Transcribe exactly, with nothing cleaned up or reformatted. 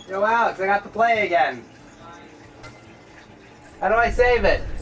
Yo, Alex, I got to play again. How do I save it?